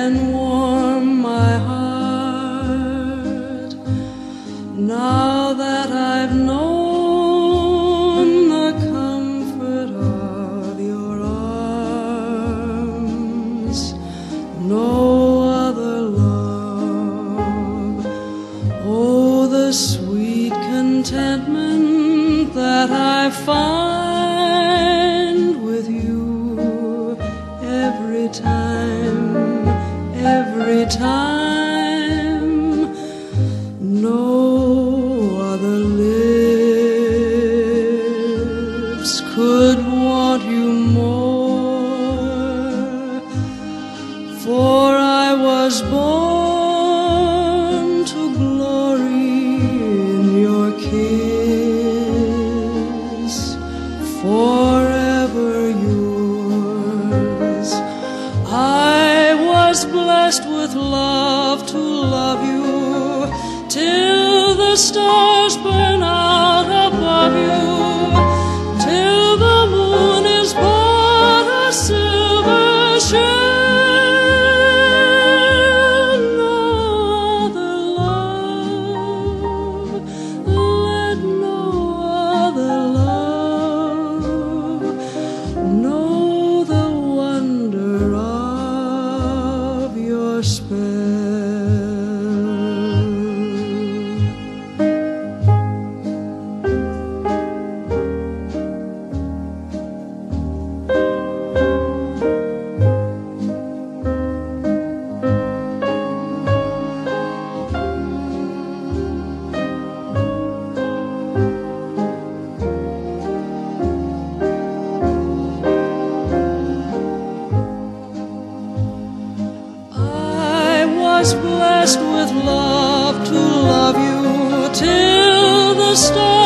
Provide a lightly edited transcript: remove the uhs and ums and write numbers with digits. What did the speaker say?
and warm my heart. Now that I've known the comfort of your arms, no other love, oh, the sweet contentment that I find with you every time, no other lips could want you more, for I was born to glory in your kiss, forever yours. I was blessed with love to love you till the stars burn out above you, till the moon is but a silver shell. No other love, let no other love know the wonder of your spell. Was blessed with love to love you till the stars